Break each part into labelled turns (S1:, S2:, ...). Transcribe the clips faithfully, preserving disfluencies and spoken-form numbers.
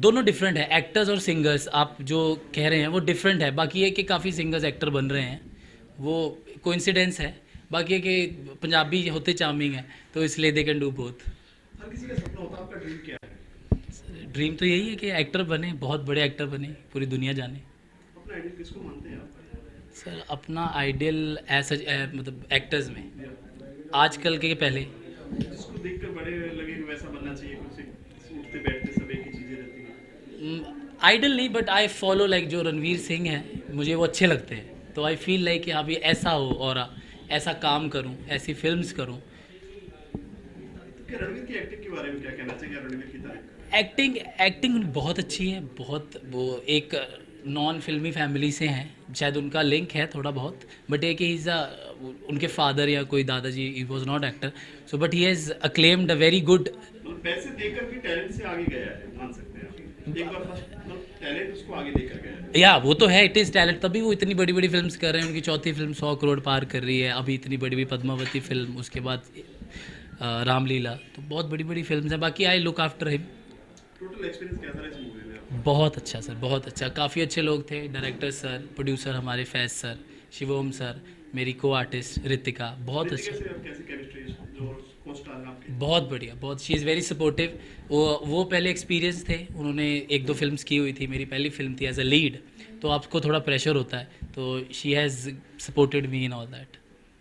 S1: दोनों डिफरेंट है, एक्टर्स और सिंगर्स आप जो कह रहे हैं वो डिफरेंट है। बाकी ये कि काफ़ी सिंगर्स एक्टर बन रहे हैं, वो कोइंसिडेंस है। बाकी है कि पंजाबी होते चार्मिंग है, तो इसलिए दे कैन डू बोथ।
S2: हर किसी का सपना होता है, आपका ड्रीम क्या है?
S1: ड्रीम तो यही है कि एक्टर बने, बहुत बड़े एक्टर बने, पूरी दुनिया जाने।
S2: अपना आइडियल किसको मानते हैं आप?
S1: सर अपना आइडियल ऐसा मतलब एक्टर्स में आजकल के पहले
S2: जिसको देखकर बड़े लगे कि वैसा बनना चाहिए, कुछ उठते बैठते सब एक ही चीज़ें रहती हैं।
S1: आइडल नहीं, बट आई फॉलो लाइक जो रणवीर सिंह है, मुझे वो अच्छे लगते हैं। तो आई फील लाइक कि हाँ भी ऐसा हो और ऐसा काम करूँ, ऐसी फिल्म्स करूँ।
S2: क्या रणवीर की एक्टिंग के बारे में क्या कहना चाहिए? रणवीर की तरह
S1: एक्टिंग एक्टिंग बहुत अच्छी है, बहुत। वो एक नॉन फिल्मी फैमिली से हैं, शायद उनका लिंक है थोड़ा बहुत, बट एक ही इज़ उनके फादर या कोई दादाजी he was not actor, so but he has acclaimed a very good.
S2: मतलब पैसे देकर भी टैलेंट से आगे गया है, मान सकते हैं आप। एक बार फर्स्ट मतलब टैलेंट उसको आगे लेकर गया है।
S1: या वो तो है, इट इज़ टैलेंट, तभी वो इतनी बड़ी बड़ी फिल्म्स कर रहे हैं। उनकी चौथी फिल्म सौ करोड़ पार कर रही है, अभी इतनी बड़ी बड़ी पद्मावती फिल्म, उसके बाद अ, रामलीला, तो बहुत बड़ी बड़ी फिल्म्स हैं। बाकी I look after him.
S2: Total experience कैसा रहा इस मूवी में?
S1: बहुत अच्छा सर, बहुत अच्छा। काफ़ी अच्छे लोग थे, डायरेक्टर सर, प्रोड्यूसर हमारे फैज सर, शिवोम सर, मेरी को आर्टिस्ट रितिका, बहुत अच्छा।
S2: कैसे कैसे केमिस्ट्री जो को-स्टार हैं आपके?
S1: बहुत बढ़िया, बहुत। She is very supportive. वो वो पहले एक्सपीरियंस थे, उन्होंने एक दो फिल्म्स की हुई थी, मेरी पहली फिल्म थी एज अ लीड, तो आपको थोड़ा प्रेशर होता है, तो she has supported me in all that.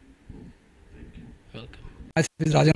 S1: Welcome.
S3: Rajan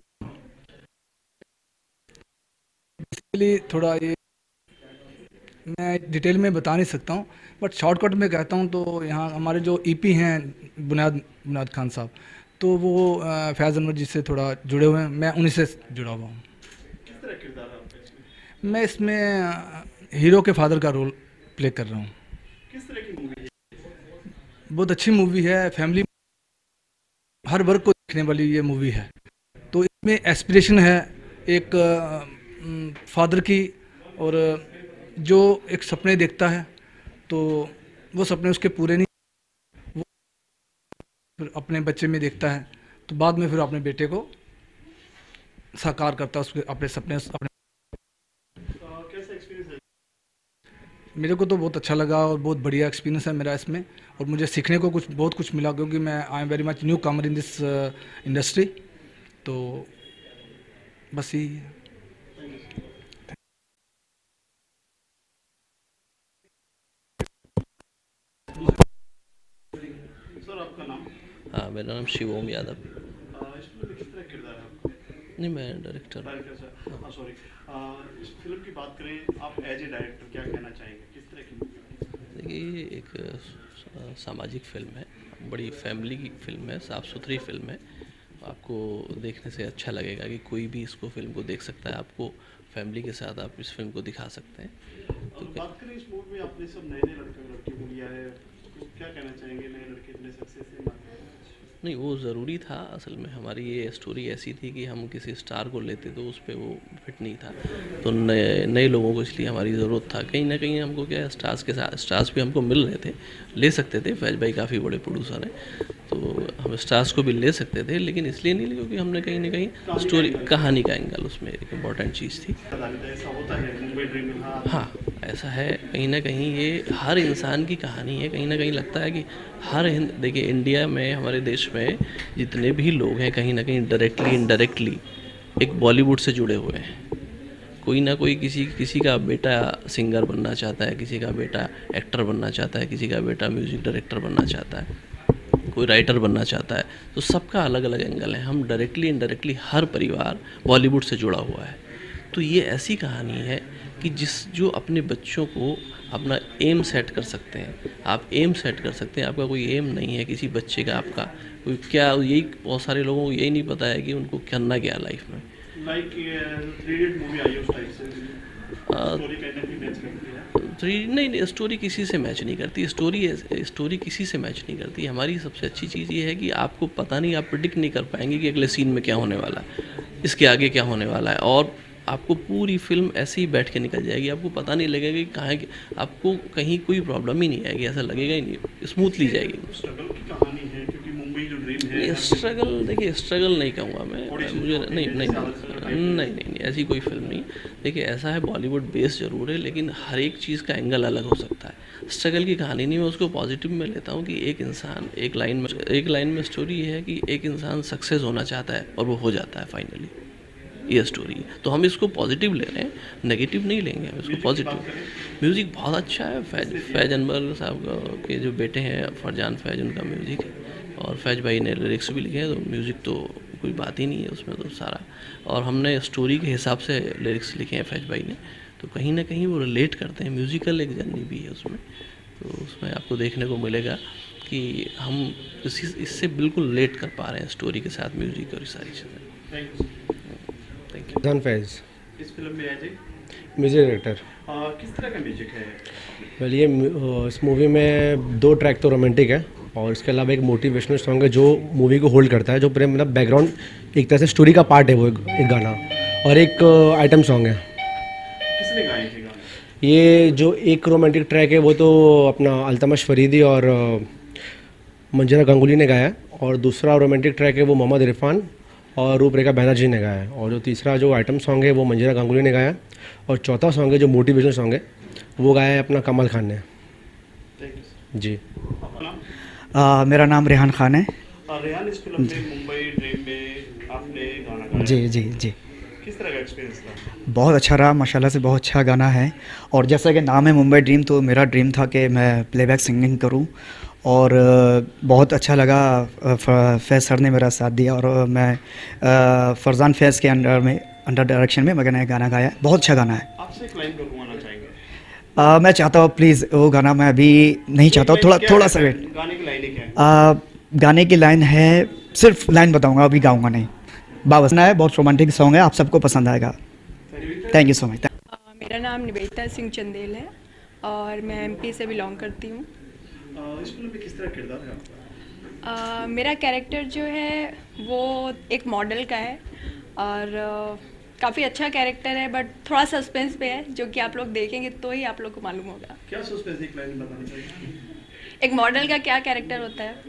S3: basically थोड़ा ये मैं डिटेल में बता नहीं सकता हूँ, बट शॉर्टकट में कहता हूँ तो यहाँ हमारे जो ईपी हैं बुनियाद बुनियाद खान साहब, तो वो अ, फैज़ अनवर जी से थोड़ा जुड़े हुए हैं, मैं उन्हीं से जुड़ा हुआ हूँ।
S2: किस तरह किरदार है आपका इसमें?
S3: मैं इसमें अ, हीरो के फादर का रोल प्ले कर रहा हूँ।
S2: किस तरह की मूवी है?
S3: बहुत अच्छी मूवी है, फैमिली हर वर्ग को देखने वाली ये मूवी है। तो इसमें एस्पिरेशन है एक फादर की, और जो एक सपने देखता है तो वो सपने उसके पूरे नहीं, वो फिर अपने बच्चे में देखता है, तो बाद में फिर अपने बेटे को साकार करता है, उसके अपने सपने अपने।
S2: कैसा एक्सपीरियंस है?
S3: मेरे को तो बहुत अच्छा लगा और बहुत बढ़िया एक्सपीरियंस है मेरा इसमें, और मुझे सीखने को कुछ बहुत कुछ मिला, क्योंकि मैं I am very much newcomer in this industry. तो बस यही है।
S2: सर आपका नाम?
S4: हाँ, मेरा नाम शिवोम यादव।
S2: इस फिल्म में किस तरह किरदार है आपका?
S4: नहीं, मैं डायरेक्टर।
S2: डायरेक्टर सर, हाँ सॉरी। इस फिल्म की बात करें, आप एज ए डायरेक्टर क्या कहना चाहेंगे? किस तरह की मूवी?
S4: देखिए, ये एक अ, सामाजिक फिल्म है, बड़ी फैमिली की फिल्म है, साफ़ सुथरी फिल्म है। आपको देखने से अच्छा लगेगा कि कोई भी इसको फिल्म को देख सकता है, आपको फैमिली के साथ आप इस फिल्म को दिखा सकते हैं।
S2: तो बात करें इस मूवी में आपने सब नए नए लड़के लड़की को लिया है, तो क्या कहना चाहेंगे? नए लड़के इतने सक्सेस
S4: नहीं, वो ज़रूरी था। असल में हमारी ये स्टोरी ऐसी थी कि हम किसी स्टार को लेते तो उस पर वो फिट नहीं था, तो नए नए लोगों को इसलिए हमारी ज़रूरत था। कहीं ना कहीं हमको क्या है, स्टार्स के साथ स्टार्स भी हमको मिल रहे थे, ले सकते थे। फैज भाई काफ़ी बड़े प्रोड्यूसर हैं, तो हम स्टार्स को भी ले सकते थे, लेकिन इसलिए नहीं, क्योंकि हमने कहीं ना कहीं स्टोरी कहानी का एंगल उसमें एक इम्पॉर्टेंट चीज़ थी।
S2: ऐसा होता है मुंबई ड्रीम में?
S4: हाँ, ऐसा है। कहीं ना कहीं ये हर इंसान की कहानी है। कहीं ना कहीं लगता है कि हर हिंद देखिए, इंडिया में, हमारे देश में जितने भी लोग हैं, कहीं ना कहीं डायरेक्टली इनडायरेक्टली एक बॉलीवुड से जुड़े हुए हैं। कोई ना कोई किसी किसी का बेटा सिंगर बनना चाहता है, किसी का बेटा एक्टर बनना चाहता है, किसी का बेटा म्यूज़िक डायरेक्टर बनना चाहता है, कोई राइटर बनना चाहता है। तो सबका अलग अलग एंगल है। हम डायरेक्टली इनडायरेक्टली हर परिवार बॉलीवुड से जुड़ा हुआ है। तो ये ऐसी कहानी है कि जिस जो अपने बच्चों को अपना एम सेट कर सकते हैं। आप एम सेट कर सकते हैं। आपका कोई एम नहीं है किसी बच्चे का, आपका कोई क्या, यही बहुत सारे लोगों को यही नहीं पता है कि उनको करना क्या लाइफ में।
S2: लाइक थ्री इडियट मूवी आई है उस टाइप से, स्टोरी कहते हैं मैच करती है।
S4: थ्री नहीं नहीं स्टोरी किसी से मैच नहीं करती। स्टोरी स्टोरी किसी से मैच नहीं करती। हमारी सबसे अच्छी चीज़ ये है कि आपको पता नहीं, आप प्रिडिक्ट नहीं कर पाएंगे कि अगले सीन में क्या होने वाला है, इसके आगे क्या होने वाला है, और आपको पूरी फिल्म ऐसे ही बैठ के निकल जाएगी। आपको पता नहीं लगेगा कि कहाँ, आपको कहीं कोई प्रॉब्लम ही नहीं आएगी, ऐसा लगेगा ही नहीं, स्मूथली जाएगी।
S2: स्ट्रगल की कहानी है, क्योंकि मुंबई जो ड्रीम है।
S4: स्ट्रगल, देखिए स्ट्रगल नहीं कहूँगा मैं, मुझे नहीं नहीं नहीं नहीं नहीं ऐसी कोई फिल्म नहीं। देखिए ऐसा है, बॉलीवुड बेस ज़रूर है, लेकिन हर एक चीज़ का एंगल अलग हो सकता है। स्ट्रगल की कहानी नहीं, मैं उसको पॉजिटिव में लेता हूँ कि एक इंसान एक लाइन में एक लाइन में स्टोरी ये है कि एक इंसान सक्सेस होना चाहता है और वो हो जाता है फाइनली, ये स्टोरी है। तो हम इसको पॉजिटिव ले रहे हैं, नेगेटिव नहीं लेंगे हम इसको पॉजिटिव। म्यूज़िक बहुत अच्छा है। फैज फैज अनवर साहब के जो बेटे हैं फरजान फैज, उनका म्यूज़िक है, और फैज भाई ने लिरिक्स भी लिखे हैं, तो म्यूज़िक तो कोई बात ही नहीं है उसमें तो सारा। और हमने स्टोरी के हिसाब से लिरिक्स लिखे हैं फैज भाई ने, तो कहीं ना कहीं वो रिलेट करते हैं। म्यूज़िकल एक जर्नी भी है उसमें, तो उसमें आपको देखने को मिलेगा कि हम इसी इससे बिल्कुल रिलेट कर पा रहे हैं स्टोरी के साथ, म्यूज़िक और सारी चीज़ें। Thank you.
S5: फरजान फैज
S2: इस फिल्म में अजय
S5: म्यूजिक डायरेक्टर।
S2: किस तरह का म्यूजिक है?
S5: वेल ये अ, इस मूवी में दो ट्रैक तो रोमांटिक है, और इसके अलावा एक मोटिवेशनल सॉन्ग है जो मूवी को होल्ड करता है, जो पूरे मतलब बैकग्राउंड एक तरह से स्टोरी का पार्ट है वो एक, एक गाना, और एक आइटम सॉन्ग है।
S2: किसने गाए थे गाने?
S5: ये जो एक रोमांटिक ट्रैक है वो तो अपना अल्तमश फरीदी और अ, मंजिला गंगुली ने गाया है, और दूसरा रोमांटिक ट्रैक है वो मोहम्मद इरफान और रूपरेखा बैनर्जी ने गाया है, और जो तीसरा जो आइटम सॉन्ग है वो मंजिला गंगुली ने गाया है, और चौथा सॉन्ग है जो मोटिवेशनल सॉन्ग है वो गाया है अपना कमल खान ने। जी।
S2: अपना
S6: आ, मेरा नाम रेहान खान है।
S2: रेहान, इस फिल्म में मुंबई ड्रीम में आपने गाना गाया।
S6: जी जी जी
S2: किस तरह का एक्सपीरियंस था?
S6: बहुत अच्छा रहा माशाल्लाह से, बहुत अच्छा गाना है। और जैसा कि नाम है मुंबई ड्रीम, तो मेरा ड्रीम था कि मैं प्लेबैक सिंगिंग करूं, और बहुत अच्छा लगा। फैज़ सर ने मेरा साथ दिया, और मैं फरजान फैज़ के अंडर में अंडर डायरेक्शन में मैंने गाना गाया। बहुत अच्छा गाना है।
S2: आपसे एक लाइन गुनगुनाना चाहेंगे?
S6: आ, मैं चाहता हूँ प्लीज़ वो गाना मैं अभी नहीं चाहता हूँ, थोड़ा थोड़ा सा वेट।
S2: गाने की लाइनें क्या है?
S6: आ, गाने की लाइन है, सिर्फ लाइन बताऊंगा, अभी गाऊंगा नहीं। बाबा है, बहुत रोमांटिक सॉन्ग है, आप सबको पसंद आएगा। Thank you so much.
S7: मेरा नाम निवेदिता सिंह चंदेल है और मैं एमपी से बिलोंग करती हूँ।
S2: इस फिल्म में किस तरह किरदार है आपका?
S7: uh, मेरा कैरेक्टर जो है वो एक मॉडल का है, और uh, काफ़ी अच्छा कैरेक्टर है, बट थोड़ा सस्पेंस पे है, जो कि आप लोग देखेंगे तो ही आप लोग को मालूम होगा।
S2: क्या सस्पेंस, एक लाइन में बताना चाहिए?
S7: एक मॉडल का क्या कैरेक्टर होता है।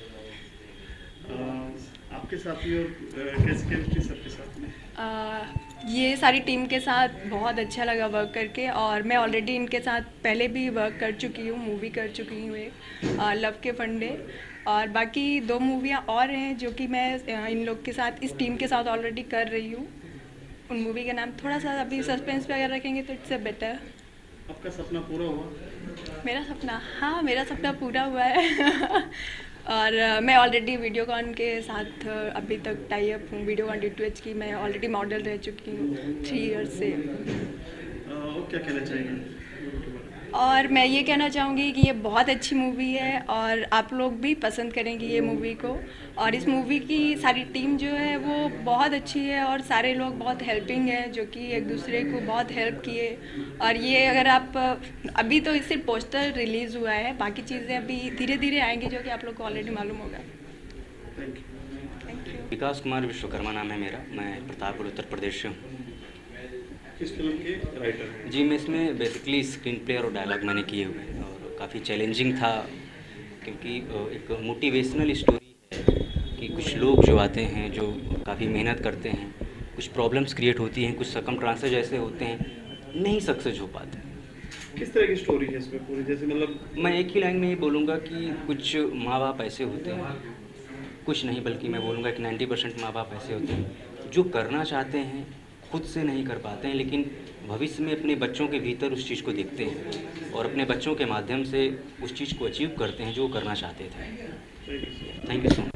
S2: uh, आपके साथी और कैसी केमिस्ट्री सबके साथ में?
S7: uh, ये सारी टीम के साथ बहुत अच्छा लगा वर्क करके, और मैं ऑलरेडी इनके साथ पहले भी वर्क कर चुकी हूँ, मूवी कर चुकी हूँ एक लव के फंडे, और बाकी दो मूवियाँ और हैं जो कि मैं इन लोग के साथ, इस टीम के साथ ऑलरेडी कर रही हूँ। उन मूवी का नाम थोड़ा सा अभी सस्पेंस पे अगर रखेंगे तो इट्स अ बेटर।
S2: आपका सपना पूरा हुआ?
S7: मेरा सपना, हाँ मेरा सपना पूरा हुआ है। और uh, मैं ऑलरेडी वीडियोकॉन के साथ uh, अभी तक टाई अप हूँ। वीडियोकॉन डी टू एच की मैं ऑलरेडी मॉडल रह चुकी हूँ थ्री इयर्स से।
S2: और क्या कहना चाहेंगे?
S7: और मैं ये कहना चाहूँगी कि ये बहुत अच्छी मूवी है, और आप लोग भी पसंद करेंगे ये मूवी को। और इस मूवी की सारी टीम जो है वो बहुत अच्छी है, और सारे लोग बहुत हेल्पिंग है, जो कि एक दूसरे को बहुत हेल्प किए। और ये अगर आप, अभी तो इससे पोस्टर रिलीज़ हुआ है, बाकी चीज़ें अभी धीरे धीरे आएंगी, जो कि आप लोग को ऑलरेडी मालूम होगा।
S2: Thank you.
S7: Thank you.
S8: Vikas Kumar Vishwakarma नाम है मेरा, मैं प्रतापगढ़ उत्तर प्रदेश से हूँ।
S2: किस फिल्म के राइटर हैं?
S8: जी, मैं इसमें बेसिकली स्क्रीन प्ले और डायलॉग मैंने किए हुए हैं, और काफ़ी चैलेंजिंग था, क्योंकि एक मोटिवेशनल स्टोरी है कि कुछ लोग जो आते हैं, जो काफ़ी मेहनत करते हैं, कुछ प्रॉब्लम्स क्रिएट होती हैं, कुछ सर्कमस्टांसेस जैसे होते हैं, नहीं सक्सेस हो पाते।
S2: किस तरह की स्टोरी है इसमें पूरी? जैसे मतलब
S8: मैं एक ही लाइन में ये बोलूँगा कि कुछ माँ बाप ऐसे होते हैं, कुछ नहीं बल्कि मैं बोलूँगा कि नाइन्टी परसेंट माँ बाप ऐसे होते हैं जो करना चाहते हैं, खुद से नहीं कर पाते हैं, लेकिन भविष्य में अपने बच्चों के भीतर उस चीज़ को देखते हैं और अपने बच्चों के माध्यम से उस चीज़ को अचीव करते हैं जो वो करना चाहते थे। Thank you so much.